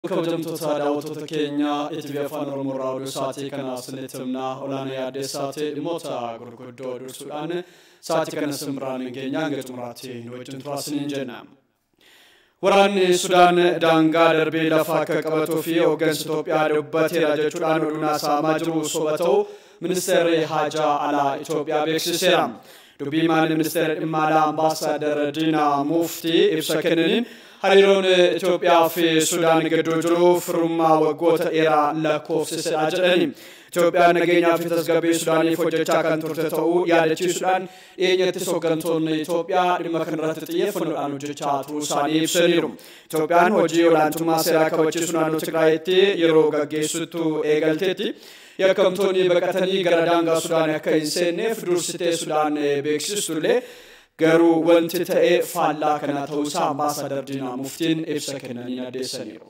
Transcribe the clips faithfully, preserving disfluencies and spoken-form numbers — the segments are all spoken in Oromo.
kabajamtoota daawwattoota keenya E T V Afaan Oromoo raadiyoo sa'aatii kana sinitimna olaanaa yaadde sa'aatii dhimmoota gurguddoo dursuudhaan sa'aatii kana simraan keenya hanga xumuraatti nu wajjin turaasin jenna. Waraanni Sudaan daangaa darbee lafa akka qabatuu fi hooggansa Itoophiyaa dubbateera jechuudhaan oduun saamaa jiru soba ta'uu ministeerri haajaa alaa Itoophiyaa beeksiseera. Dubbii himaan ministeera dhimma alaa ambaasaadar Diinaa Muftii ibsa kennaniin hariiroon Itoophiyaa fi Sudaan gidduu jiru firummaa waggoota dheeraa lakkoofsisedha jedhani. Itoophiyaan nageenyaa fi tasgabbii Sudaaniif hojjechaa kan turte ta'uu yaadachiisuudhaan dhiyeenyatti hooggantoonni Itoophiyaa dhimma kanarratti xiyyeeffannoodhaan hojjechaa turuu isaanii ibsaniiru. Itoophiyaan hojii olaantummaa seeraa kabachiisuu naannoo Tigraayitti yeroo gaggeessitu eegalteetti yakkamtoonni baqatanii gara daangaa Sudaan akka hin seenneef dursitee Sudaan beeksistullee garuu wanti ta'ee faallaa kana ta'uusaa ambaasaadar Diinaa Muftiin ibsa kennanii addeessaniiru.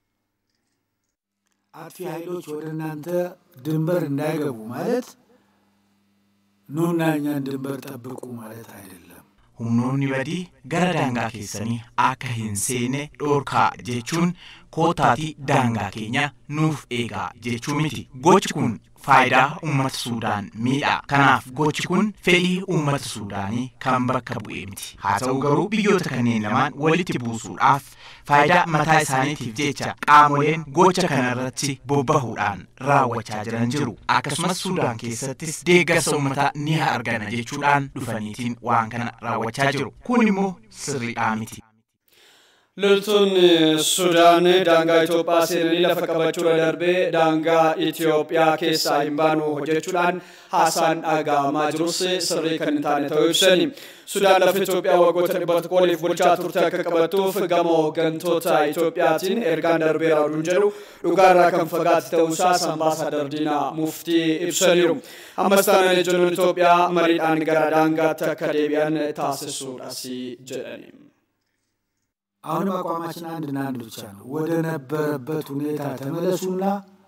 አጥፊ ኃይሎች ወደ እናንተ ድንበር እንዳይገቡ ማለት ኑና እኛን ድንበር ጠብቁ ማለት አይደለም። humnoonni badii gara daangaa keessanii akka hin seenne dhorkaa jechuun kootaati daangaa keenya nuuf eegaa jechuu miti. Gochi kun faayidaa uummata Sudaan miidha. Kanaaf gochi kun fedhii uummata Sudaanii kan bakka bu'e miti. Haa ta'u garuu biyyoota kanneen lamaan walitti buusuudhaaf faayidaa mataa isaaniitiif jecha qaamoleen gocha kanarratti bobbahuudhaan raawwachaa jiran jiru. Akkasumas Sudaan keessattis deeggarsa uummataa ni argana jechuudhaan dhufaniitiin waan kana raawwachaa jiru. Kun immoo sirriidhaa miti. Loltuun Sudaan daangaa Itoophiyaa seenanii lafa qabachuu darbee daangaa Itoophiyaa keessaa hin baanu hojjechuudhaan haasaan dhaga'amaa jirus sirrii kan hin taane ta'uu ibsani. Sudaan lafa Itoophiyaa waggoota dhibba tokko oliif bulchaa turte akka qabattuuf gama hooggantoota Itoophiyaatiin ergaan darbeera oduun jedhu dhugaarraa kan fagaate ta'uusaas ambaasaadar Diinaa Muftii ibsaniiru. Ammas taanaan ejjennoon Itoophiyaa mariidhaan gara daangaatti akka deebi'an taasisuudhaas jedhani. አሁን አቋማችን አንድና አንድ ብቻ ነው። ወደ ነበረበት ሁኔታ ተመለሱና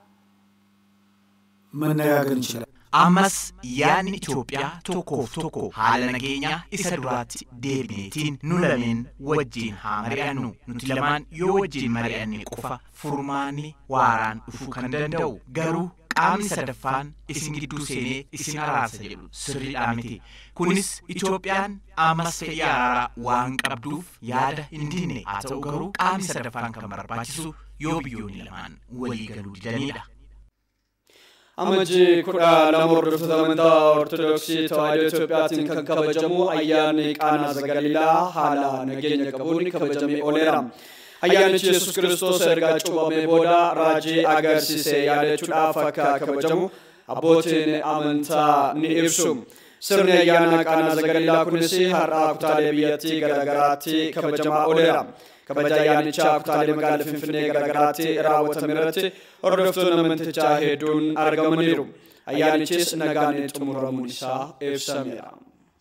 መነጋገር እንችላለን። Ammas yaadni Itoophiyaa tokkoof tokko haala nageenyaa isa duraatti deebineetiin nu lameen wajjin haa mari'annu. Nuti lamaan yoo wajjin mari'anne qofa furmaanni waaraan dhufuu kan danda'u. Garuu qaamni sadaffaan isin gidduu seenee isin araarsa jedhu sirriidhaa miti. Kunis Itoophiyaan ammas fedhii araaraa waan qabduuf yaada hin dinne. Haa ta'u garuu qaamni sadaffaan kan barbaachisu yoo biyyoonni lamaan walii galuu didanidha. Amaji kudha lama hordoftoota amantaa Ortodoksii Tawaahidoo Itoophiyaatiin kan kabajamu ayyaanni Qaanaa Zagalilaa haala nageenya qabuun kabajamee ooleera. Ayyaanichi Yesuus Kiristoos erga cuuphamee booda raajii agarsiise yaadachuudhaaf akka kabajamu abbootiin amantaa ni ibsu. Sirni ayyaana Qaanaa Zagalilaa kunis har'a kutaalee biyyattii garaagaraatti kabajamaa ooleera. Kabaja ayyaanichaa kutaalee magaalaa Finfinnee garaagaraatti raawwatame irratti hordoftoonni amantichaa hedduun argamaniiru. Ayyaanichis nagaan xumuramuun isaa ibsameera.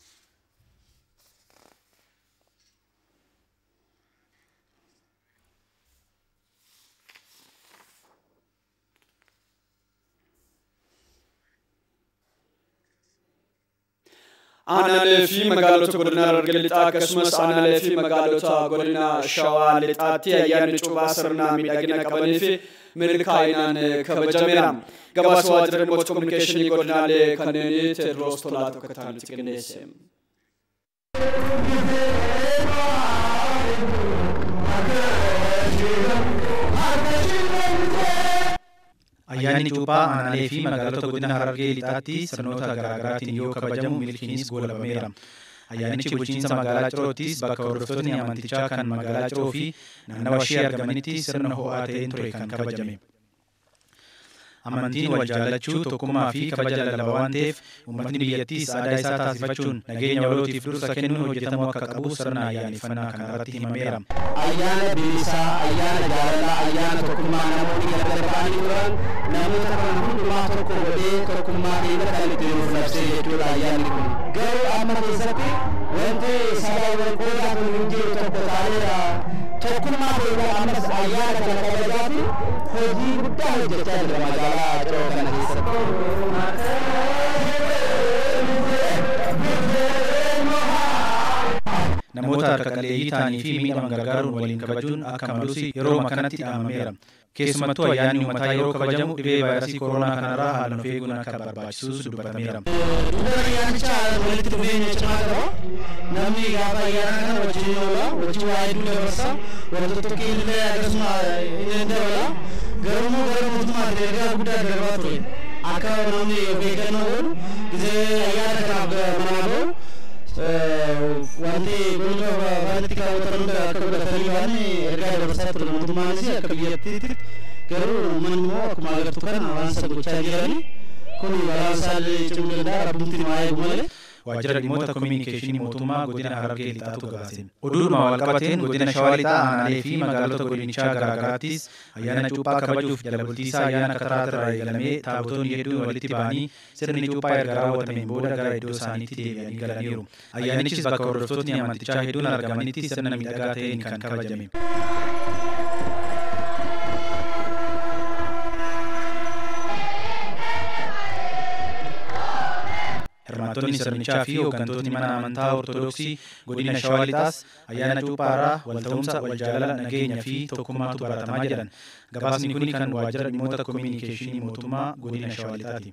Aanaalee fi magaalota godina Harargee lixaa akkasumas aanaalee fi magaalota godina Shawaa lixaatti ayyaanni cuuphaa sirna miidhagina qabanii fi milkaa'inaan kabajameera. Gabaasa waajjira dhimmoota kominikeeshinii godinaalee kanneenii Teediroos Tolaa tokko ta'anitti qindeesse. Ayyaanni cuuphaa aanaalee fi magaalota godina Harargee lixaatti sirnoota garaagaraatiin yoo kabajamu milkiinis goolabameera. Ayyaanichi bulchiinsa magaalaa Ciroottis bakka hordoftoonni amantichaa kan magaalaa Ciroo fi naannawa ishee argamanitti sirna ho'aa ta'een ture kan kabajame. Amantiin wal jaallachuu tokkummaa fi kabaja lallabaa waan ta'eef uummatni biyyattiis aadaa isaa taasifachuun nageenya walootiif dursa kennuun hojjetamuu akka qabu sirna ayyaaneffannaa kanarratti himameera. Ayyaana bilisaa, ayyaana jaalalaa, ayyaana tokkummaa namoonni gargar ba'anii turan namoota kana hundumaa tokko godhee tokkummaa keenya kan itti nuuf labsee jechuudha ayyaanni kun. Garuu amma keessatti wanti saba wal qoodaa kun hin jiru tokko ta'eera. Tokkummaa keenya ammas ayyaana kana kabajaati hojii guddaa hojjechaa jira magaalaa Ciroo kana keessatti. namoota harka qalleeyyii ta'anii fi miidhaman gargaaruun waliin kabajuun akka malus yeroo kanatti dhaamameera. Keessumattuu ayyaanni uummataa yeroo kabajamu dhibee vaayirasii koronaa kanarraa haalaan of eeguun akka barbaachisus dubbatameera. Dubara ayyaanicha walitti dhufeenya cimaa qaba. Namni gaafa ayyaana kana wajjin oola, wajjin waa hedduu dabarsa, wantoota tokko illee akkasuma hin dabala. Garuu gara mootummaatti ergaa guddaa darbaa ture. Akka namni of eeggannoo godhu gisee ayyaana kanaaf manaa bahu wanti golga baanatti kaawwatan hunda akka godhatanii waan ergaa dabarsaa ture mootummaanis akka biyyattiitti. Garuu uummanni immoo akkuma agartu kana waan isa gochaa jiranii kun balaa isaallee cimuu danda'a rabbumti waa eegu malee. Waajjira dhimmoota kominikeeshinii mootummaa godina Harargee lixaatu gabaase. Oduudhuma wal qabateen godina Shawaa lixaa aanaalee fi magaalota godinichaa garaagaraattis ayyaana cuuphaa kabajuuf jala bultiisaa ayyaana kataraarraa eegalamee taabotonni hedduun walitti ba'anii sirni cuuphaa erga raawwatameen booda gara iddoo isaaniitti deebi'anii galaniiru. Ayyaanichis bakka hordoftootni amantichaa hedduun argamanitti sirna miidhagaa ta'een kan kabajame. Hirmaattonni sirnichaa fi hooggantootni mana amantaa Ortodoksii godina Shawaa lixaas ayyaana cuuphaarraa walta'umsa, waljaalala, nageenya fi tokkummaatu baratamaa jedhan. Gabaasni kun kan waajjira dhimmoota kominikeeshinii mootummaa godina Shawaa lixaati.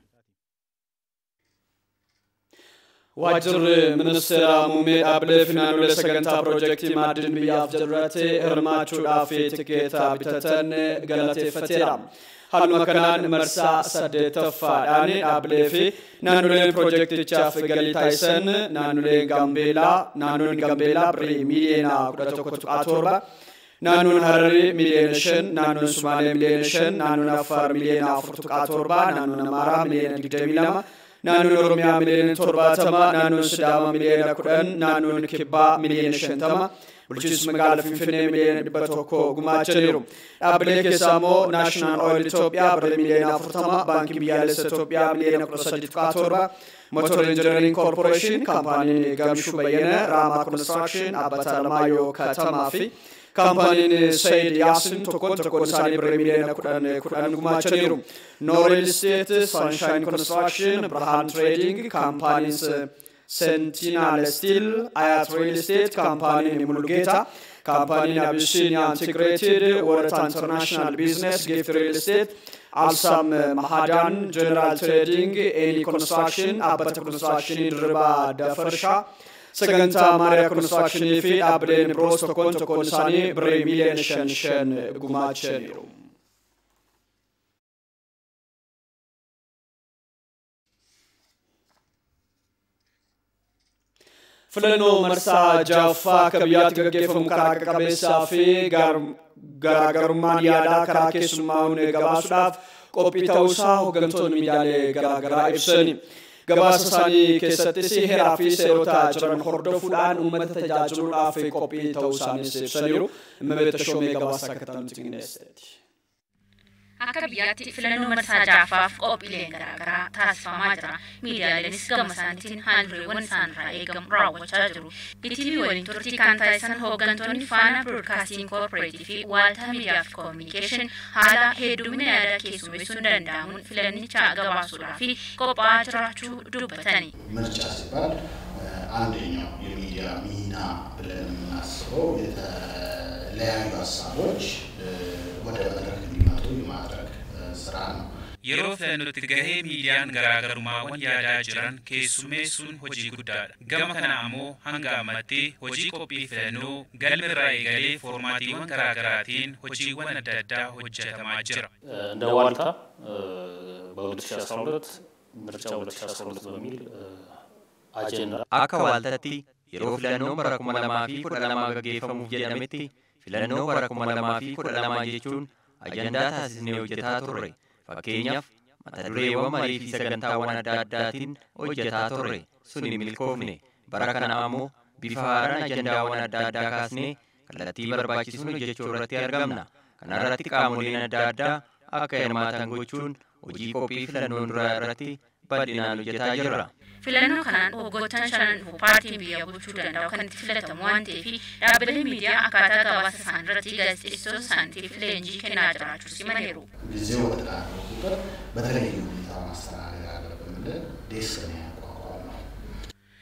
Waajjirri ministeera muummee dhaabbilee fi naannolee sagantaa piroojeektii maaddiin biyyaaf jirratti hirmaachuudhaaf tikeeta bitatan galateeffateera. Haaluma kanaan marsaa saddeettaffaadhaan dhaabbilee fi naannoleen piroojeektichaaf galii taasisan naannoleen Gaambeelaa, naannoon Gaambeelaa birrii miiliyoona kudha tokko tuqaa torba, naannoon Hararii miiliyoona shan, naannoon Sumaalee miiliyoona shan, naannoon Affaar miiliyoona afur tuqaa torba, naannoon Amaaraa miiliyoona digdamii lama, naannoon Oromiyaa miiliyoona torbaatama, naannoon Sidaamaa miiliyoona kudhan, naannoon Kibbaa miiliyoona shantama. Bulchiinsi magaalaa Finfinnee miiliyoona dhibba tokko gumaachaniiru. Dhaabbilee keessaa immoo Naashinaal Ooyil Itoophiyaa birrii miiliyoona afurtama, Baankii Biyyaalessa Itoophiyaa miiliyoona kudha sadii tuqaa torba, Motor Injiniring Corporation, Kaampaaniin Gamshuu Bayyana, Raamaa Construction, Dhaabbata Alamaayyoo Katamaa fi Kaampaaniin Sayid Yaasin tokkoon tokkoon isaanii birrii miiliyoona kudhan kudhan gumaachaniiru. Nooreel State, Sunshine Construction, Birhaan Trading, Kaampaaniin Sentinel Steel, Ayat Real Estate, Company Mulgeta, Company Abyssinia Integrated, Warata International Business, Gift Real Estate, Alsam Mahadan, General Trading, Any Construction, Abata Construction in Riba Dafarsha, Saganta Maria Construction fi Abden Bros Tokon Tokon Sani, Bre Million Shen Shen Gumacheniru. Filannoo marsaa jaaffaa akka biyyaatti gaggeeffamu karaa qaqqabeessaa fi garaagarummaan yaadaa karaa keessummaa'uun gabaasuudhaaf qophii ta'uusaa hooggantoonni miidiyaalee garaagaraa ibsani. Gabaasa isaanii keessattis heeraa fi seerota jiran hordofuudhaan uummata tajaajiluudhaaf qophii ta'uu isaaniis ibsaniiru. Immebeeta Shoomee gabaasa akka ta'an xiqqeesseeti. Akka biyyaatti filannoo marsaa jaafaaf qophiileen garaagaraa taasifamaa jira. Miidiyaaleenis gama isaaniitiin haaldureewwan isaanirraa eegamu raawwachaa jiru. B T V waliin turtii kan taasisan hooggantoonni Faana Broadcasting Corporation fi Waaltaa Miidiyaa fi Communication haala heddumina yaada keessummeessuun danda'amuun filannicha gabaasuudhaa fi qophaa'aa jiraachuu dubbatani. ምርጫ ሲባል አንደኛው የሚዲያ ሚና ብለን የምናስበው የተለያዩ ሀሳቦች ወደ መድረክ እንዲመጡ የማድረግ ስራ ነው። yeroo filannootti gahee miidiyaan garaagarummaawwan yaadaa jiran keessummeessuun hojii guddaadha. Gama kana ammoo hanga ammaatti hojii qophii filannoo galmirraa eegalee foormaatiiwwan garaagaraatiin hojiiwwan adda addaa hojjetamaa jira. እንደ ዋልታ በ2012 ምርጫ ሁለት ሺህ አስራ ሁለት በሚል አጀንዳ akka waaltaatti yeroo filannoo bara kuma lamaa fi kudha lama gaggeeffamuuf jedhametti filannoo bara kuma lamaa fi kudha lama jechuun ajandaa taasisnee hojjetaa turre. Fakkeenyaaf mata dureewwan marii fi sagantaawwan adda addaatiin hojjetaa turre sun hin milkoofne. Bara kana ammoo bifa haaraan ajandaawwan adda addaa kaasnee kallattii barbaachisuun hojjechuu irratti argamna. Kana irratti qaamoleen adda addaa akka hirmaatan gochuun hojii qophii filannoon duraa irratti bal'inaan hojjetaa jirra. Filannoo kanaan hoggantoota shanan paartiin biyya bulchuu danda'u kan itti filatamu waan ta'eef dhaabbilee miidiyaa akkaataa gabaasa isaanii irratti gaazexeessitoota isaaniitiif leenjii kennaa jiraachuu simaniiru. ጊዜው በተቃረበ ቁጥር በተለየ ሁኔታ ማስተናገድ አለብን ብለን ዴስክ ነው ያቋቋምነው።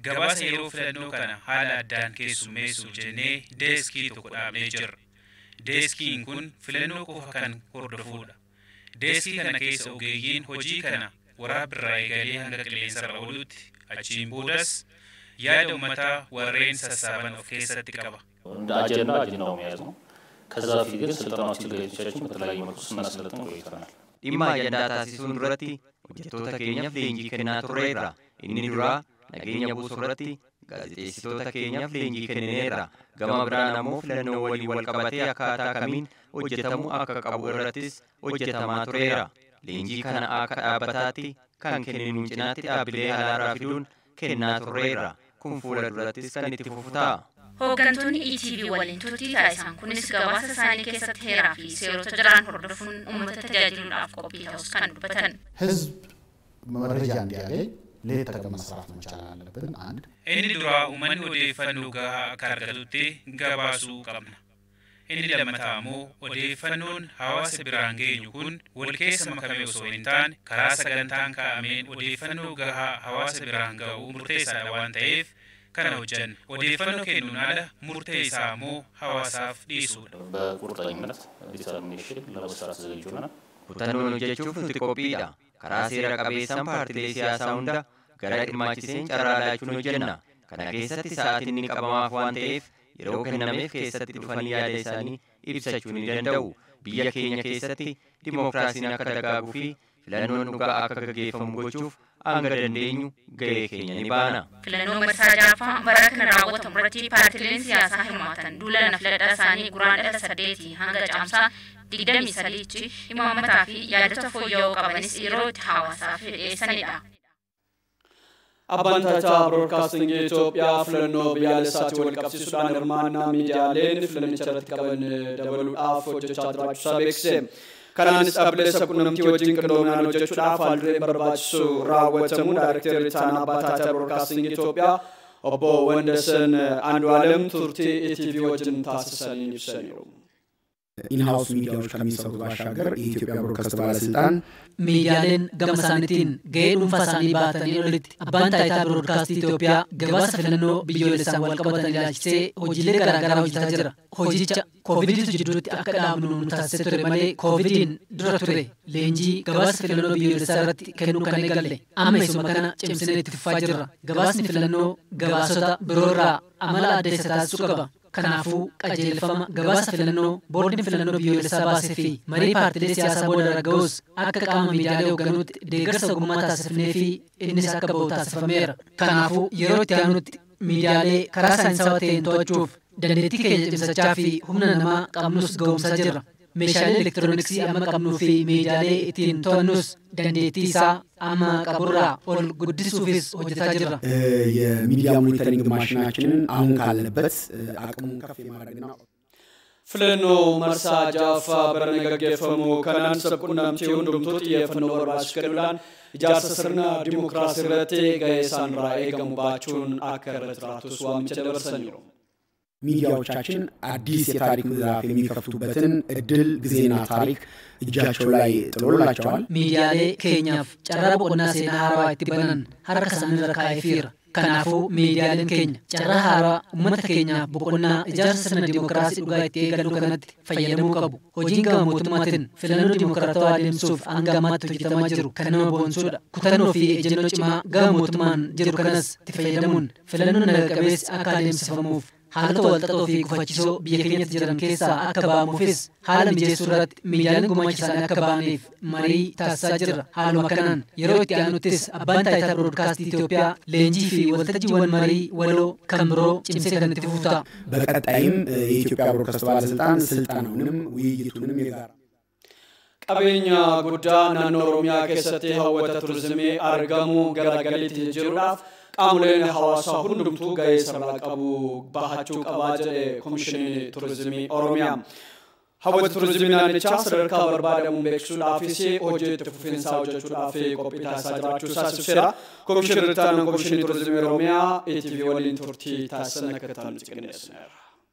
gabaasa yeroo filannoo kana haala addaan keessummeessuuf jennee deeskii tokko dhaabnee jirra. Deeskiin kun filannoo qofa kan hordofudha. Deeskii kana keessa ogeeyyiin hojii kana waraabirraa eegalee hanga qilleensarra oolutti achiin boodas yaada uummataa warreen sassaaban of keessatti qaba. እንደ አጀንዳ አጀንዳው መያዝ ነው። ከዛ በፊት ግን ስልጠናዎችን ለሌሎቻችን በተለያየ መልኩ ስናሰለጥን ቆይተናል። dhimma ajandaa taasisuun duratti hojjettoota keenyaaf leenjii kennaa turreerra. Inni duraa nageenya buusuu irratti gaazexeessitoota keenyaaf leenjii kennineerra. Gama biraan ammoo filannoo waliin wal qabatee akkaataa kamiin hojjetamuu akka qabu irrattis hojjetamaa tureera. Leenjii kana akka dhaabbataatti kan kenninuun cinaatti dhaabbilee alaaraa fiduun kennaa turreerra. Kun fuula durattis kan itti fufu ta'a. Hooggantoonni E T V waliin turtii taasisan kunis gabaasa isaanii keessatti heeraa fi seerota jiraan hordofuun uummata tajaajiluudhaaf qophii ta'us kan dubbatan. ህዝብ መረጃ እንዲያገኝ ሌት ተቀን መስራት መቻል አለብን። አንድ inni duraa uummanni odeeffannoo gahaa akka argatutti gabaasuu qabna. Inni lammataa ammoo odeeffannoon hawaasa biraan geenyu kun wal keessa makamee osoo hin taane karaa sagantaan kaa'ameen odeeffannoo gahaa hawaasa biraan ga'uu murteessaadha waan ta'eef kana hojjan odeeffannoo kennuun ala murtee isaa ammoo hawaasaaf dhiisuudha. በቁርጠኝነት ዲተርሚኔሽን ለመስራት ዝግጁ ነን። Kutannoon hojjechuuf nuti qophiidha. Karaa seera qabeessaan paartilee siyaasaa hunda gara dhimmaachiseen carraa laachuun hojjenna. Kana keessatti sa'aatiin ni qabamaaf waan ta'eef yeroo kennameef keessatti dhufanii yaada isaanii ibsachuu ni danda'u. Biyya keenya keessatti dimookiraasiin akka dagaaguu fi filannoon dhugaa akka gaggeeffamu gochuuf hanga dandeenyu gahee keenya ni baana. Filannoon marsaa ja'affaa bara kana raawwatamu irratti paartileen siyaasaa hirmaatan duula filadhaa isaanii guraandhala saddeetii hanga caamsaa digdamii sadiitti imaammataa fi yaadota fooyya'oo qabanis yeroo itti hawaasaaf dhiyeessanidha. Abbaan Taayitaa Broadcasting Itoophiyaa filannoo biyyaalessaatti wal qabsiisuudhaan hirmaannaa miidiyaaleen filannicha irratti qaban dabaluudhaaf hojjechaa jiraachuusaa beeksise. Kanaanis dhaabbilee sabquunnamtii wajjin qindoominaan hojjechuudhaaf haaldureewwan barbaachisu raawwatamu Daayirektarri Ittaanaa Abbaa Taayitaa Broadcasting Itoophiyaa obbo Wandasan Andu'aalem turtii E T V wajjin taasisanii ibsaniiru. ኢንሃውስ ሚዲያዎች ከሚሰሩ ባሻገር የኢትዮጵያ ብሮድካስት ባለስልጣን ሚዲያለን ገመሳንቲን ገይዱን ፋሳኒ ባተኒ ወልት አባን ታይታ ብሮድካስት ኢትዮጵያ ገባስ ፍለኖ ቢዮለሳን ወልቀበተን ያችሴ ሆጂሌ ገራገራ ሆጂታ ጅራ ሆጂቻ ኮቪድ ጅዱት አከዳምኑ ታሰተረ ማሌ ኮቪድን ድረቱሬ ሌንጂ ገባስ ፍለኖ ቢዮለሳረት ከኑ ከነገለ አመይሱ መከና ጭምስነ ትፋጅራ ገባስ ፍለኖ ገባሶታ ብሮራ አመላ አደሰታ ሱቀባ kanaafuu qajeelfama gabaasa filannoo boordiin filannoo biyyoolessaa baasee fi marii paartilee siyaasaa booda raga'us akka qaama miidiyaalee hoogganuutti deeggarsa ogummaa taasifnee fi innis akka ba'u taasifameera. Kanaafuu yeroo itti aanutti miidiyaalee karaa saayinsawaa ta'een to'achuuf dandeettii keenya cimsachaa fi humna namaa qabnus ga'umsaa jirra. Meeshaalee elektirooniksii amma qabnuu fi miidiyaalee ittiin to'annus dandeettii isaa amma qaburraa ol guddisuufis hojjetaa jirra. የሚዲያ ሞኒተሪንግ ማሽናችንን አሁን ካለበት አቅሙን ከፍ የማድረግና filannoo marsaa ja'affaa bara gaggeeffamu kanaan sabquunnamtii hundumtuu xiyyeeffannoo barbaachisu kennuudhaan ijaarsa sirna dimookiraasii irratti gahee isaanirraa eegamu baachuun akka irratti jiraatus waamicha dabarsaniiru. ሚዲያዎቻችን አዲስ የታሪክ ምዕራፍ የሚከፍቱበትን እድል ጊዜና ታሪክ እጃቸው ላይ ጥሎላቸዋል። ሚዲያሌ ኬኛፍ ጨራ ቦቆና ሴና ሀራዋ ኢትበናን ሀረከ ሳንራ ካይፊር ከናፉ ሚዲያሌን ኬኛ ጨራ ሀራ ኡመተ ኬኛ ቦቆና ኢጃርሳ ስርነ ዲሞክራሲ ዱጋ ኢtti eegalu kanatti fayyadamuu qabu. Hojiin gama mootummaatiin filannoo dimokiraatawaa adeemsuuf hanga ammaatti hojjetamaa jiru kan nama boonsuudha. Kutannoo fi ejjennoo cimaa gama mootummaan jiru kanas itti fayyadamuun filannoon naga qabeessi akka adeemsifamuuf haalota walxaxoo fi gufachiisoo biyya keenyatti jiran keessaa akka ba'amuufis haala mijeessuu irratti miidiyaaleen gumaacha isaanii akka ba'aniif marii taasisaa jirra. Haaluma kanaan yeroo itti aanuttis abbaan taayitaa biroodkaastii Itoophiyaa leenjii fi waltajjiiwwan marii waloo kan biroo cimsee kan itti fufu ta'a. በቀጣይም የኢትዮጵያ ብሮድካስት ባለስልጣን ስልጠናውንም ውይይቱንም የጋራ qabeenya guddaa naannoo Oromiyaa keessatti hawwata turizimii argamu garagaliitti jiruudhaaf qaamoleen hawaasaa hundumtuu gahee sarara qabu bahachuu qabaa jedhe Komishinii Turizimii Oromiyaa. Hawwata turizimii naannichaa sadarkaa barbaadamuun beeksisuudhaafis hojii itti fufiinsaa hojjechuudhaaf qophii taasisaa jiraachuu ibseera. Komishinii Ittaanaan Komishinii Turizimii Oromiyaa E T V waliin turtii taasisan akka ta'an qindeessineera.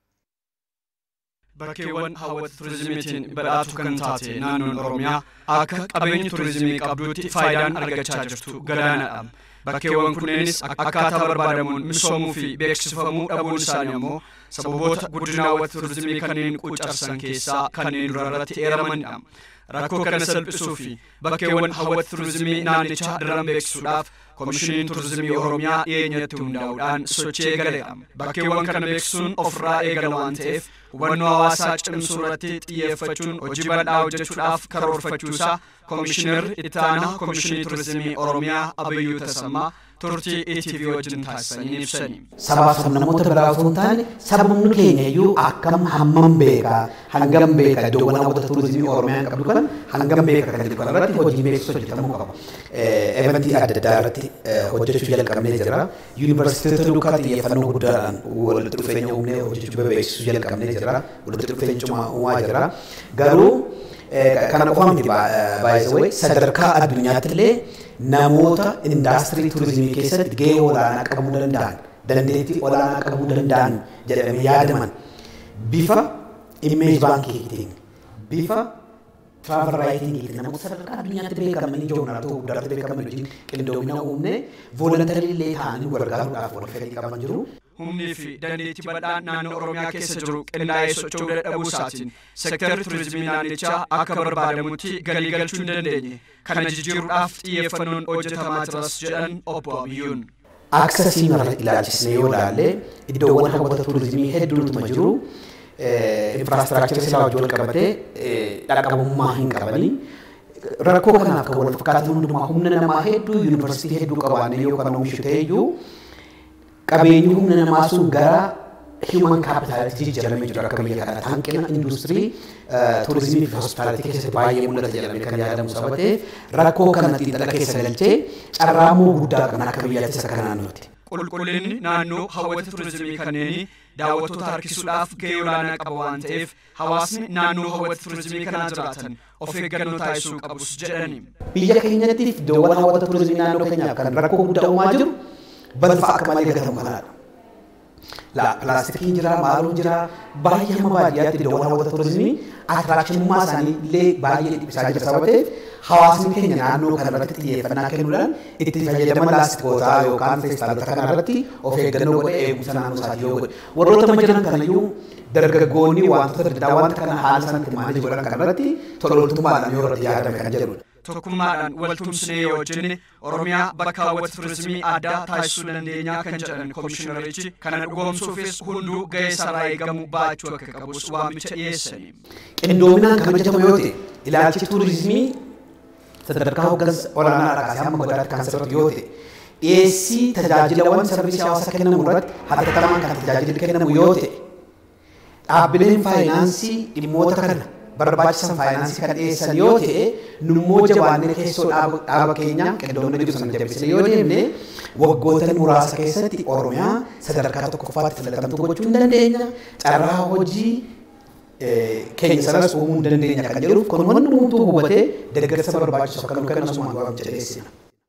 Bakkeewwan hawwata turizimiitiin badhaatu kan taate naannoon Oromiyaa akka qabeenyi turizimii qabduutti faayidaan argachaa jirtu gadaanaadha. bakkeewwan kunneenis akkaataa barbaadamuun misoomuu fi beeksifamuu dhabuun isaanii ammoo sababoota guddina hawwata turizimii kanneen quucarsan keessaa kanneen durarratti eeramanidha. Rakkoo kana salphisuu fi bakkeewwan hawwata turizimii naannichaa daran beeksisuudhaaf Komishiniin Turizimii Oromiyaa dhiyeenyatti hundaa'uudhaan sochii eegaleera. Bakkeewwan kana beeksisuun ofirraa eegala waan ta'eef hubannoo hawaasaa cimsuu irratti xiyyeeffachuun hojii bal'aa hojjechuudhaaf karoorfachuusaa Komishinarri Itti Aanaa Komishinii Turizimii Oromiyaa Abiyyuu Tasammaa turtii E T V wajjin taasisanii ibsanii. Sabaa fi namoota biraa osoo hin taane sabni keenya iyyuu akkam hammam beeka hangam beeka iddoowwan hawwata turizimii Oromiyaan qabdu kan hangam beeka kan jedhu kanarratti hojii beeksisa hojjetamuu qaba. Eventii adda addaa irratti hojjechuu jalqabnee jira. Yuunivarsiitota duukaa xiyyeeffannoo guddaadhaan walitti dhufeenya uumnee hojjechuu beeksisuu jalqabnee jira. Walitti dhufeenya uumaa jira. Garuu kana qofa miti baay'ee sadarkaa addunyaatti illee namoota indaastirii turizimii keessatti gahee olaanaa qabuu danda'an dandeettii olaanaa qabuu danda'an jedhamee yaadaman bifa immeej baankiitiin bifa travel writingiitiin namoota sadarkaa addunyaatti beekamanii joornaal ta'uu guddaatti beekaman wajjin qindoomina uumnee voolontarii illee ta'anii gargaaruudhaaf wal fedhii qaban jiru. Humnii fi dandeettii bal'aan naannoo Oromiyaa keessa jiru qindaa'ee socho'uu dadhabuu isaatiin sektarri turizimii naannichaa akka barbaadamutti galii galchuu hin dandeenye kana jijjiiruudhaaf xiyyeeffannoon hojjetamaa jiras jedhan obbo Abiyyuun. Aksesii irratti ilaalchisnee yoo ilaalle iddoowwan hawwata turizimii hedduutu jiru. Infraastiraakcharii silaa wajjin wal qabatee dhaqqabummaa hin qabanii. Rakkoo kanaaf kan wal fakkaatu hundumaa humna namaa hedduu yuunivarsiitii hedduu qabaannee yoo kan oomishu ta'e iyyuu qabeenyi humna namaa sun gara human capitality jijjiiramee jiru akka biyya kanaatti hanqina industirii turizimii fi hospitaaliti keessatti baay'ee mul'ata jedhamee kan yaadamu sababa ta'eef rakkoo kana xiinxala keessa galchee carraamuu guddaa qaban akka biyyaattis akka naannootti. Qulqullinni naannoo hawwata turizimii kanneenii daawwattoota harkisuudhaaf gahee olaanaa qaba waan ta'eef hawaasni naannoo hawwata turizimii kanaa jiraatan of eeggannoo taasisuu qabus jedhani. Biyya keenyatti iddoowwan hawwata turizimii naannoo keenyaaf kan rakkoo guddaa uumaa jiru balfa akka malee gatamu kanaadha. La pilaastikiin jira, maaluun jira, baay'ee hamma baadiyyaatti iddoowwan hawwata turizimii attiraakshinummaa isaanii illee baay'ee dhiphisaa jira sababa ta'eef hawaasni keenya naannoo kanarratti xiyyeeffannaa kennuudhaan itti fayyadama laastikootaa yookaan feestaalota kanarratti of eeggannoo godhe eegumsa naannoo isaatii yoo godhe. Warroota jiran kanayyuu dargaggoonni wantoota adda addaa wanta kana haala sanatti maaliif godhan kanarratti tolooltummaadhaan yoo irratti yaadame kan jedhudha. Tokkummaadhaan waltumsinee yoo hojjenne Oromiyaa bakka hawwata turizimii addaa taasisuu dandeenya kan jedhan komishinarichi kana dhugoomsuufis hunduu gahee isaa eegamu baachuu akka qabus waamicha dhiyeessani. Qindoominaan kan hojjetamu yoo ta'e ilaalchi turizimii sadarkaa hoggansa olaanaa kaasee hamma gadaatti kan sirriitti yoo ta'e dhiyeessii tajaajilawwan sarbiisii hawaasaa kennamu irratti hatattamaan kan tajaajilli kennamu yoo ta'e dhaabbileen faayinaansii dhimmoota kana barbaachisan faayinaansii kan dhiyeessan yoo ta'e nummoo jabaannee keessoo dhaaba keenya qindoomina jiru sana jabeessine yoo deemne waggoota muraasa keessatti Oromiyaa sadarkaa tokkoffaatti filatamtu gochuu hin dandeenya. Carraa hojii keenya sanas uumuu hin dandeenya kan jedhuuf kun wanni hunduu hubatee deeggarsa barbaachisu akka nu kennan asumaan waamicha dhiyeessina.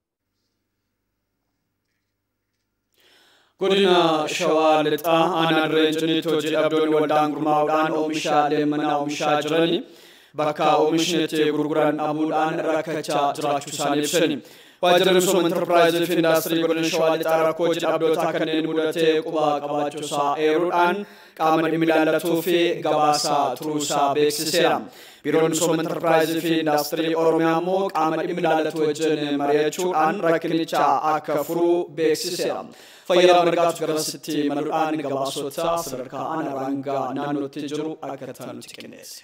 Godina Shawaa Lixaa aanaan Reencinii hojii dhabdoonni waldaan gurmaa'uudhaan oomishaalee manaa oomishaa jiranii bakka oomishni itti gurguran dhabuudhaan rakkachaa jiraachuu isaanii ibsani. Waajjirri misooma intarpiraayizii fi indaastirii godina Shawaa Lixaa rakkoo hojii dhabdootaa kanneen mudatee quba qabaachuusaa eeruudhaan qaama dhimmi ilaallatuu fi gabaasaa turuusaa beeksiseera. Biiroon misooma intarpiraayizii fi indaastirii Oromiyaa immoo qaama dhimmi ilaallatu wajjin mari'achuudhaan rakkinicha akka furuu beeksiseera. Fayyaa margaatu garasitti maluudhaan gabaasota sadarkaa aanaa rangaa naannootti jiru akka ta'anutti qindeesse.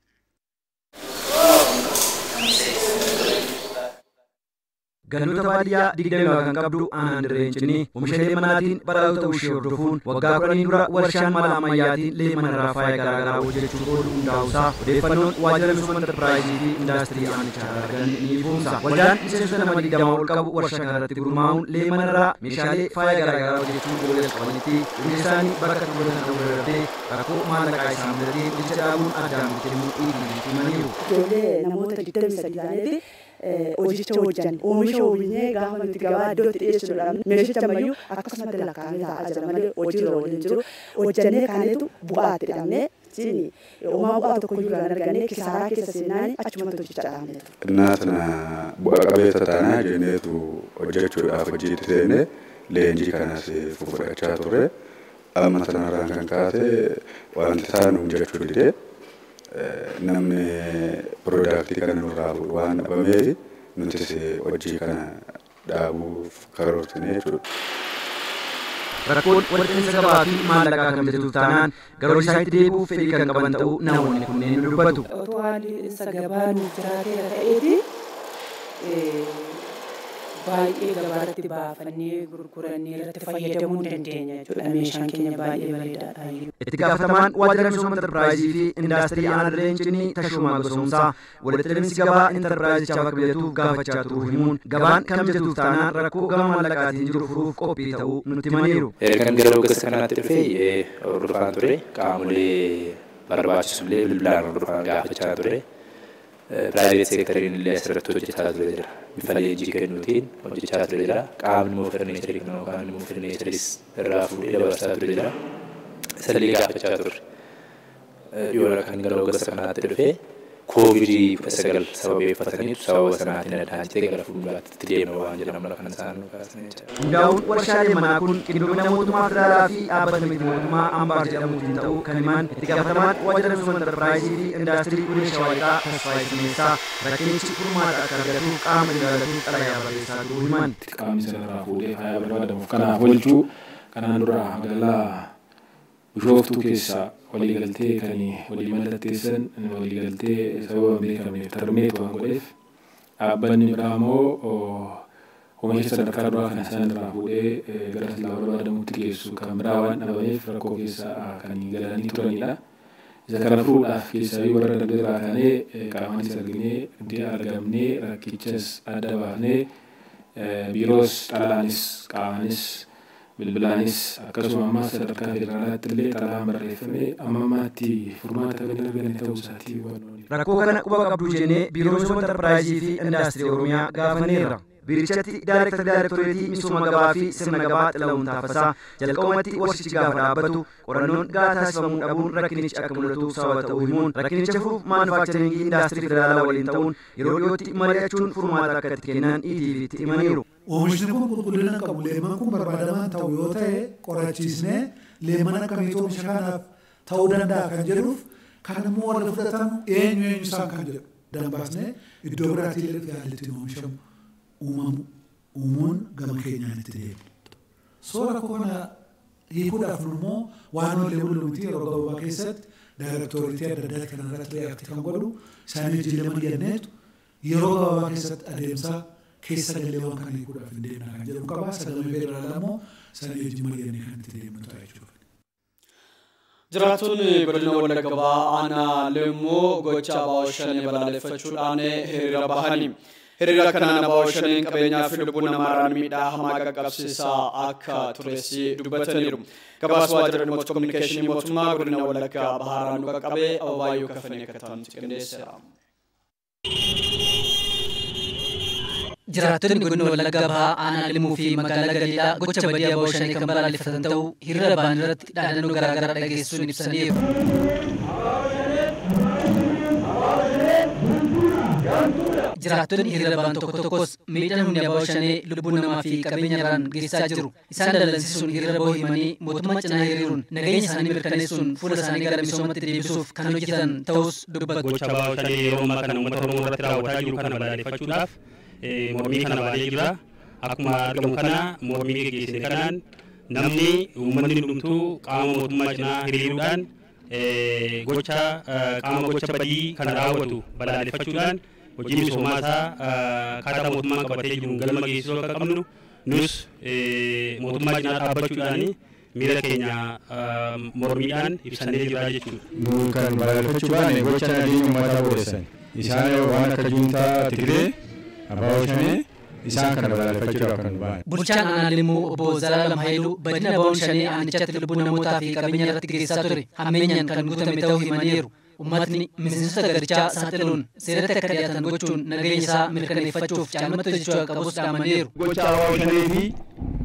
Gannoota baadiyyaa digdamii lama kan qabdu aanaan Reencinii oomishaalee manaatiin badhaadhoo ta'uu ishee hordofuun waggaa kudhanii dura warshaan mala ammayyaatiin leemana irraa faaya garaagaraa hojjechuuf oolu hundaa'uusaa odeeffannoon waajjira misooma intarpiraayizii fi indaastirii aanichaa argan ni fuumsa. Waldaan miseensota nama digdamaa ol qabu warshaa kanarratti gurmaa'uun leemana irraa meeshaalee faaya garaagaraa hojjechuun yeroo jalqabanitti hundi isaanii bakka tuulatan ta'uu dabalatee rakkoo maallaqaa isaan mudatee hojii dhaabuun addaan bitanii dhiibbaa himaniiru. Ijoollee namoota digdamii sadii ta'aniiti hojicha hojjan oomisha oomishee gaafa nuti gabaa iddootti dhiyeessuudhaan meeshicha ammayyuu akkasumatti lakkaa'amee taa'aa jira malee hojiirra waliin jiru hojjannee kaanetu bu'aatti dhabnee wajjin uumaa bu'aa tokko iyyuu irraan argannee kisaaraa keessa seenaan achumatti hojjechaa dhaabne. Innaa sana bu'a qabeessa taanaa jenneetu hojjechuudhaaf hojiitti seene leenjii kanas fudhachaa turre. Amma sanarraan kan kaase wanti isaan nuun jechuu didee namni piroodaaktii kana nurraa fuudhu waan dhabameef nutis hojii kana dhaabuuf karoorsinee jechuudha. Rakkoon walitti gabaa fi maallaqaa kan mijatuuf taanaan gara hojii isaatti deebi'uuf fedhii kan qaban ta'uu namoonni kunneen ni dubbatu. Otoo haalli gabaa nuuf jiraatee ta'eeti baay'ee gabaarratti baafannee gurgurannee irratti fayyadamuu ni dandeenya jechuudha. Meeshaan keenya baay'ee bareedaadha. Itti gaafatamaan waajjira misooma intarpiraayizii fi indaastirii aanaa leencinii Tashumaa Gosoomsaa walitti hidhamsi gabaa intarpiraayizichaaf akka mijatuuf gaafachaa turuu himuun gabaan kan mijatuuf taanaan rakkoo gama maallaqaatiin jiru furuuf qophii ta'uu nutti himaniiru. Kan gara ogeessa kanaatti dhufee hordofaan ture qaamolee barbaachisullee bilbilaan hordofaan gaafachaa ture. Private sectoriin illee asirratti hojjechaa ture jira. Bifa leenjii kennuutiin hojjechaa ture jira. Qaamni immoo furniicharii kan yookaan immoo furniicharis irraa fuudhee dabarsaa ture jira. Isallee gaafachaa ture. Yoo kan gara ogeessa kanaatti dhufee koovidii kudha sagal sababeeffataniitu sababa sanaatiin addaan ta'e gara fuulduraatti deema waan jedhamu kan isaan nu kaasan jechuudha. Hundaa'uun warshaalee manaa kun qindoomina mootummaa federaalaa fi dhaabbata miti mootummaa Ambaar jedhamuutiin ta'uu kan himan itti gaafatamaan waajjira misooma intarpiraayizii fi indaastirii Gudee Shawaayiqaa Tasfaayee Simeessaa rakkinichi furmaata akka argatuuf qaama ilaalatuuf xalayaa barreessaa turuu himan. Qaamni sanarraa fuudhee faayaa barbaadamuuf kanaaf oolchuu kanaan dura magaalaa Bishooftuu keessaa waliigaltee kan walii mallatteessan waliigaltee sababa beekamneef tarmeetu waan godheef dhaabbanni biraa immoo oomisha sadarkaa duraa kana isaan irraa fuudhee gara silaa barbaadamuutti geessu kan biraa waan dhabameef rakkoo keessaa kan galanii turanidha. Isa kana fuudhaaf keessaa warra darbeeraa kaanee qaamanis arginee itti argamnee rakkichas adda baafnee biiroos dhalaanis qaamanis bilbilaanis akkasuma ammaa sadarkaa federaalaatti illee xalayaan barreeffamee amma ammaatti furmaata kan hin argine ta'uu isaatii waan rakkoo kana quba qabdu jennee biiroo misooma intarpiraayizii fi indaastirii Oromiyaa gaafanneerra. Biirichatti daayireektar daayireektoreetii misooma gabaa fi sirna gabaa Xilawuun Taaffasaa jalqabumatti warshichi gaafa dhaabbatu qorannoon gahaa taasifamuu dhabuun rakkinichi akka mul'atuuf sababa ta'uu himuun rakkinicha furuuf maanufaaktcharingii indaastirii federaalaa waliin ta'uun yeroo dhiyootti mari'achuun furmaata akka itti kennan E T V'tti himaniiru. Oomishni kun qulqullina qabu leeman kun barbaadamaan ta'u yoo ta'e qorachiisnee leeman akkamiitu oomisha kanaaf ta'uu danda'a kan jedhuuf kan immoo warra fudhatan eenyu eenyu isaan kan jedhu dambaasnee iddoo biraatti illee yaalitti oomishamu uumamu uumuun gama keenyaan itti deemu. Soora rakkoo kana hiikuudhaaf nu immoo waan ollee bulluutii yeroo gabaabaa keessatti daayireektooriitii adda addaatti kan irratti reaaktii kan godhu isaanii hojii lama dhiyanneetu yeroo gabaabaa keessatti adeemsaa keessa galee waan kana hiikuudhaaf hin deemna kan jedhu qaba. Sagalee federaalaa immoo isaanii hojii mari'annee kan itti deemnu ta'a jechuudha. Jiraatonni godina Wallagga Bahaa aanaa Leemmoo gocha Abaawo Shanee balaaleffachuudhaan hiriira bahanii. Hiriira kanaan Abaawo Shaneen qabeenyaa fi lubbuu namaarraan miidhaa hamaa qaqqabsiisaa akka tures dubbataniiru. Gabaasa waajjira dhimmoota kominikeeshinii mootummaa godina Wallagga Bahaaraan nu qaqqabee Ababaayyoo Kafanii akka ta'an qindeesseera. Jiraattonni godina Wallagga Bahaa aanaa Limuu fi magaalaa Galiilaa gocha badii Abaawo Shanee kan balaaleffatan ta'uu hiriira ba'an irratti dhaadannoo garaagaraa dhageessuun ibsaniiru. Jiraattonni hiriira ba'an tokko tokkos miidhaan humni Abaawo Shanee lubbuu namaa fi qabeenya irraan geessisaa jiru. Isaan dalansisuun hiriira bahuu himanii mootummaa cinaa hiriiruun nageenya isaanii mirkaneessuun fuula isaanii gara misoomatti deebisuuf kan hojjetan ta'us dubbatu. Gocha Abaawo Shanee yeroo ammaa kana uummata Oromoo irratti raawwataa jiru kana balaaleffachuudhaaf mormii kana baay'ee jira. Akkuma argamu kana mormii geggeessine kanaan namni uummanni hundumtuu qaama mootummaa cinaa hiriiruudhaan gocha qaama gocha badii kana raawwatu balaaleffachuudhaan hojii misoomaa isaa akkaataa mootummaan qabatee jiruun galma geessisuu akka qabnu nus mootummaa cinaa dhaabbachuudhaan miira keenya mormiidhaan ibsannee jira jechuudha. Nu kan balaaleffachuu baane gocha nageenya uummataa boodessan isaan waan akka juuntaa Tigiree Abaawo Shanee isaan kana balaaleffachuudhaaf kan ba'an. Bulchaan aanaa Limuu obbo Zalaalam Haayiluu badii Abaawo Shanee aanichatti lubbuu namootaa fi qabeenya irratti geessisaa ture hammeenyaan kan guutame ta'uu himaniiru. Uummatni miseensota garichaa saaxiluun seeratti akka dhiyaatan gochuun nageenya isaa mirkaneeffachuuf caalmatti hojjechuu akka qabus dhaamaniiru. Gocha Abaawo Shanee fi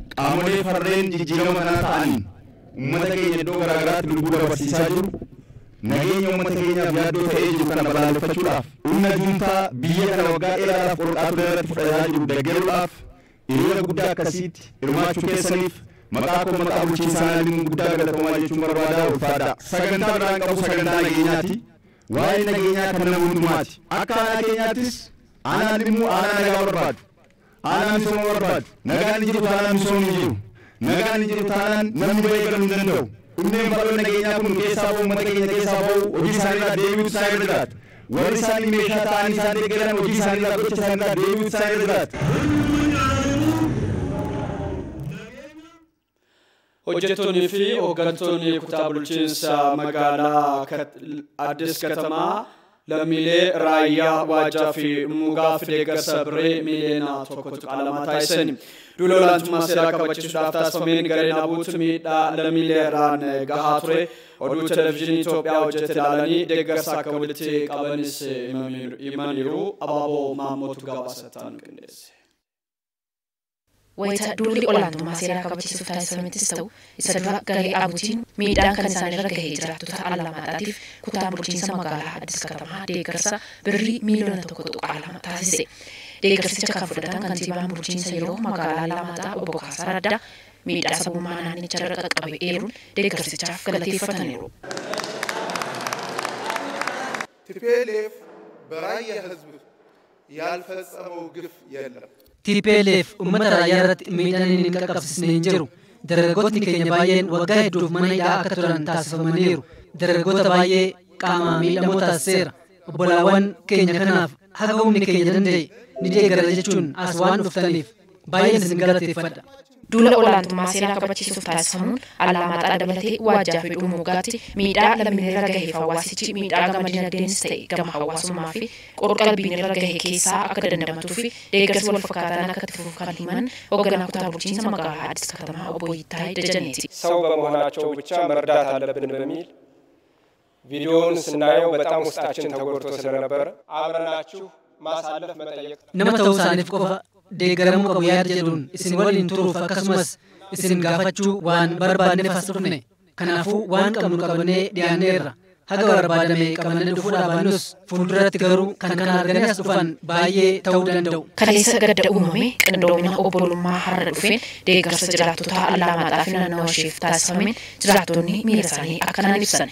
qaamolee farreen jijjiirama kanaa ta'aniin uummata keenya iddoo garaagaraatti lubbuu dabarsiisaa jiru nageenya uummata keenyaaf yaaddoo ta'ee jiru kana balaaleffachuudhaaf humna juntaa biyya kana waggaa dheeraadhaaf ol dhaabbatu irratti fudhataa jiru deeggaruudhaaf hiriira guddaa akkasiitti hirmaachuu keessaniif maqaa koo maqaa bulchiinsa aanaa guddaa galatamaa jechuun barbaadaa ulfaadha. Sagantaa biraan qabu sagantaa nageenyaati. Waa'ee nageenyaa kan nama hundumaati. Akka aanaa keenyaattis aanaan immoo aanaa nagaa barbaadu. Aanaa misooma barbaadu. Nagaan jiru taanaan misoomni jiru. Nagaan jiru taanaan namni bahee galuu hin danda'u. Kunneen bal'oo nageenyaa kun keessaa ba'u uummata keenya keessaa ba'u hojii isaaniirraa deebi'uutu isaan irra jiraata. Warri isaanii meeshaa ta'anii isaan deeggaran hojii isaaniirraa gocha isaaniirraa deebi'uutu isaan irra jiraata. Hojjettoonni fi hooggantoonni kutaa bulchiinsa magaalaa Addis Katamaa lammiilee raayyaa waajjaa fi mugaaf deeggarsa biree miliyoona tokkotu qaalamaa taasisani. Duula olaantummaa seeraa kabachiisuudhaaf taasifameen gareen abuutu miidhaa lammiilee irraan gahaa ture. Oduu televezyiinii Itoophiyaa hojjete ilaalanii deeggarsa akka walitti qabanis himaniiru. Abaaboo Maamootu gabaasataan qindeesse. Wayita duulli olaantummaa seeraa kabachiisuuf taasifamettis ta'u isa dura garee abuutiin miidhaan kan isaanirra gahee jiraattota Alamaadhaatiif kutaan bulchiinsa magaalaa Addis Katamaa deeggarsa birrii miliyoona tokko tuqaa lama taasise. Deeggarsicha kan fudhatan kantiibaan bulchiinsa yeroo magaalaa Alamaaxaa obbo Kaasaa Raddaa miidhaa sabummaa naannicharra qaqqabe eeruun deeggarsichaaf galateeffataniiru. ቲፒኤልኤፍ በራያ ህዝብ ያልፈጸመው ግፍ የለም። ቲፒኤልኤፍ uummata raayyaa irratti miidhaan inni qaqqabsiisne hin jiru. Dargaggoonni keenya baay'een waggaa hedduuf mana hidhaa akka turan taasifamaniiru. Dargaggoota baay'ee qaama miidhamoo taasiseera. Obbolaawwan keenya kanaaf haga humni keenya danda'e ni deeggara jechuun as waan dhuftaniif baay'een isin galateeffadha. Duula olaantummaa seeraa kabachiisuuf taasifamuun Alamaadhaa dabalatee waajjaa fi dhummuugaatti miidhaa lammiileerra gaheef hawaasichi miidhaa gama dinagdeenis ta'e gama hawaasummaa fi qorqalbiin irra gahe keessaa akka dandamatuu fi deeggarsi wal fakkaataan akka itti fufuuf kan himan hoogganaa kutaa bulchiinsa magaalaa Addis Katamaa obbo Yittaay Dajaneeti. ሰው በመሆናቸው ብቻ መርዳት አለብን በሚል ቪዲዮውን ስናየው በጣም ውስጣችን ተጎድቶ ስለነበረ አብረናችሁ ማሳለፍ መጠየቅ nama ta'uu isaaniif qofa deeggaramuu qabu yaada jedhuun isin waliin turuuf akkasumas isin gaafachuu waan barbaanneef as dhufne. Kanaafuu waan qabnu qabannee dhiyaanneerra. Haga barbaadame qabannee dhufuudhaa baannus fuulduratti garuu kan kana arganii as dhufan baay'ee ta'uu danda'u. Kaleessa gadda uumame qindoomina obbolummaa har'a dhufeen deeggarsa jiraattota Alamaadhaa fi naannawaa isheef taasifameen jiraattonni miira isaanii akkanaan ibsan.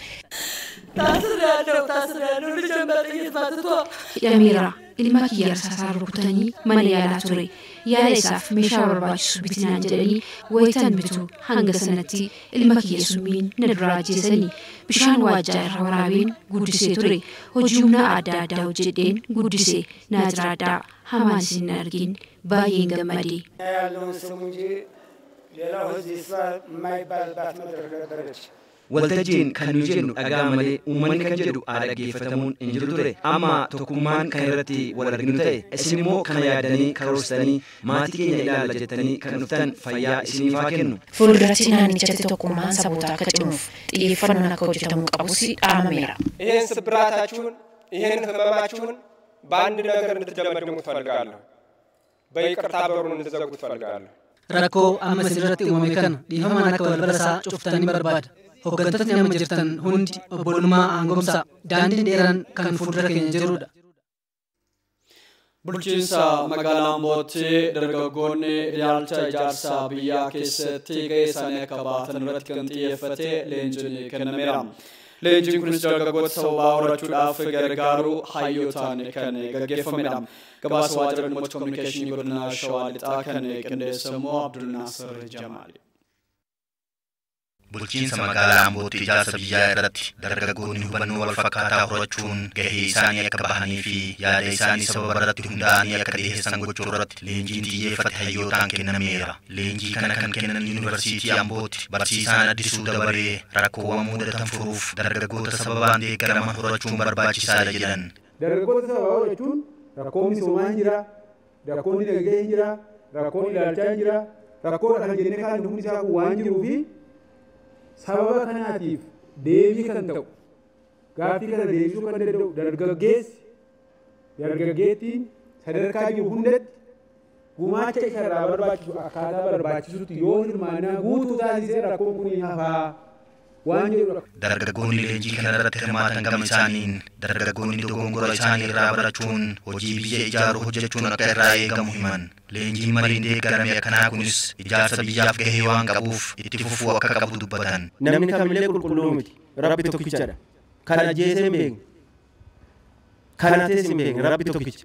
ታስሬያለሁ ታስሬያለሁ ልጄን በጥይት መትቶ hidhameera ilma kiyya rasaasaan rukutanii mana yaalaa ture yaala isaaf meeshaa barbaachisu bitinaan jedhanii wayitaan bitu hanga sanatti ilma kiyya summiin na duraa ajjeesanii bishaan waajjaa irra waraabeen guddisee ture hojii humnaa adda addaa hojjedheen guddisee naa jiraadhaa hamaan isin argin baay'een gammadee. ያለውን ስሙ እንጂ ሌላው ህዝብ ይስማ የማይባልባት መድረክ ነበረች። waltajjiin kan nu jennu dhagaa malee uummanni kan jedhu aadaa geeffatamuun hin jiru ture. Amma tokkummaan kan irratti wal arginu ta'e isin immoo kana yaadanii karoorsitanii maatii keenya ilaalla jettanii kan dhuftan fayyaa isiniif haa kennu. Fuulduratti naannichatti tokkummaan saboota akka cimuuf xiyyeeffannoon akka hojjetamuu qabus dhaamameera. ይህን ስብራታችሁን ይህን ህመማችሁን በአንድ ነገር እንድትደመድሙ ትፈልጋለሁ። በይቅርታ በሩን እንድትዘጉ ትፈልጋለሁ። Rakkoo amma isinirratti uumame kana dhiifamaan akka balbala isaa cuftanii barbaada. Hooggantootni amma jirtan hundi obbolummaa aangomsaa daandiin dheeraan kan fuuldura keenya jirudha. Bulchiinsa magaalaa Ambootti dargaggoonni ilaalcha ijaarsa biyyaa keessatti gahee isaanii akka baatan irratti kan xiyyeeffate leenjiin kennameera. Leenjiin kunis dargaggoota sababaa horachuudhaaf gargaaru hayyootaan kan gaggeeffamedha. Gabaasa waajjira dhimmoota kominikeeshinii godina Shawaa Lixaa kan qindeesse immoo Abdul Naasir Jamaali. Bulchiinsa magaalaa Ambootti ijaarsa biyyaa irratti dargaggoonni hubannoo wal fakkaataa horachuun gahee isaanii akka bahanii fi yaada isaanii sababa irratti hundaa'anii akka dhiyeessan gochuu irratti leenjiin xiyyeeffate hayyootaan kennameera. Leenjii kana kan kennan Yuunivarsiitii Ambootti barsiisaan Addisuu Dabaree rakkoowwan mudatan furuuf dargaggoota sababaan deeggaraman horachuun barbaachisaadha jedhan. Dargaggoota sababa horachuun rakkoon misoomaa jira, rakkoon dinagdee jira, rakkoon ilaalchaa jira, rakkoon kana jennee kan hundi isaa waan jiruu fi sababa kanaatiif deebii kan ta'u gaaffii kana deebisuu kan danda'u dargaggeessi dargaggeettiin sadarkaa jiru hundatti gumaacha isarraa barbaachisu akkaataa barbaachisutti yoo hirmaannaa guutuu taasisee rakkoon kun hafaa waan jedhu dargaggoonni leenjii kanarratti hirmaatan gama isaaniin dargaggoonni dogongora isaanii irraa barachuun hojii biyya ijaaruu hojjechuun akka irraa eegamu himan. Leenjiin mariin deeggarame akkanaa kunis ijaarsa biyyaaf gahee waan qabuuf itti fufuu akka qabu dubbatan. Namni kamillee qulqulluu miti. Rabbi tokkichadha. Kana jeesee hin beekne. Kana tees hin beekne. Rabbi tokkicha.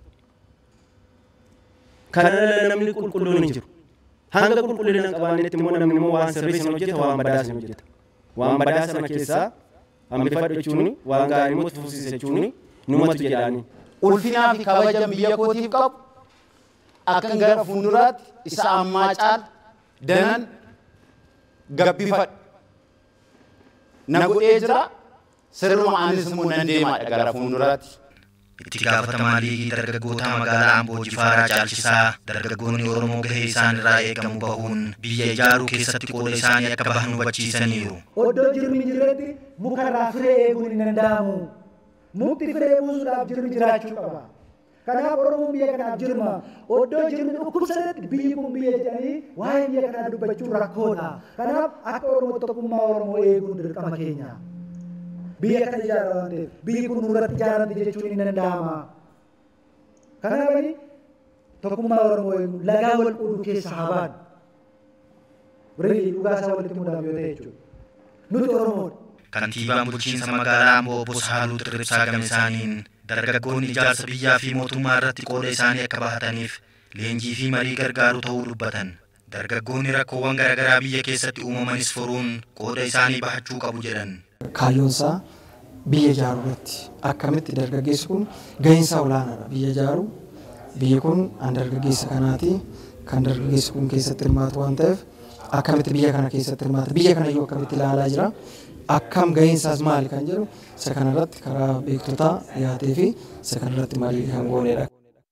Kana namni qulqulluun hin jiru. Hanga qulqullina qabaanetti immoo namni immoo waan sirrii sin hojjeta waan badaa sin hojjeta. Waan badaa sana keessaa hambifadhu jechuun waan gaarii immoo tufusiisa jechuun numatu jedhaani. Ulfinaa fi kabaja biyya kootiif qabu akkan gara fuulduraatti isa ammaa caala danan gabbifadhu. Na godhee jira sirruma anis immoo nan deemaadha gara fuulduraatti. Itti gaafatamaa liigii dargaggoota magaalaa Amboo Jifaaraa caalchisaa dargaggoonni Oromoo gahee isaan irraa eegamu bahuun biyya ijaaruu keessatti qooda isaanii akka bahan hubachiisaniiru. Oddoo jirmi jirretti mukarraa firee eeguun hin danda'amu. Mukti firee buusuudhaaf jirmi jiraachuu qaba. Kanaaf Oromoon biyya kanaaf jirma. Oddoo jirmi dhukkubsatetti biyyi kun biyya jedhanii waa'ee biyya kanaa dubbachuun rakkoodha. Kanaaf akka Oromoo tokkummaa Oromoo eeguun dirqama keenya. Biyya kana ijaara waan ta'eef biyyi kun nurratti ijaaramte jechuun hin danda'ama. Kanaaf tokkummaa Oromoo eeguun lagaa wal qooduu keessa haa baanu. Riilii dhugaa isaa walitti mudaaf yoo ta'e jechuudha. Nuti Oromoodha. Kantiibaan bulchiinsa magaalaa Amboo Obbo Saaluu Xirribsaa gama isaaniin dargaggoonni ijaarsa biyyaa fi mootummaa irratti qooda isaanii akka bahataniif leenjii fi marii gargaaru ta'uu dubbatan. Dargaggoonni rakkoowwan garaagaraa biyya keessatti uumamanis furuun qooda isaanii bahachuu qabu jedhan. Kaayyoonsaa biyya ijaaruu irratti akkamitti dargaggeessi kun gaheensaa olaanaadha. Biyya ijaaruu biyyi kun an dargaggeessa kanaati kan dargaggeessi kun keessatti hirmaatu waan ta'eef akkamitti biyya kana keessatti hirmaata biyya kana iyyuu akkamitti ilaalaa jira akkam gaheensaas maali kan jedhu isa kanarratti karaa beektotaa dhiyaatee fi isa kanarratti marii kan goonedha.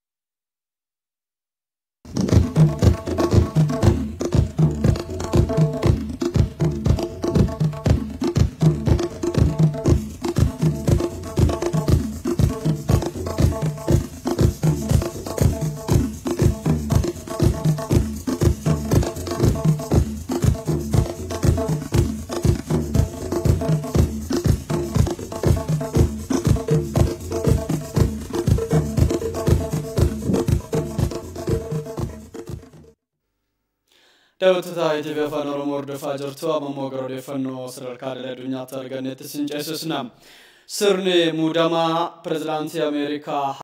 Daawwattoota I T V Afaan Oromoo hordofaa jirtu amma immoo gara odeeffannoo sadarkaa addunyaatti argannetti sin ceesisna. Sirni muudamaa pirezidaantii Ameerikaa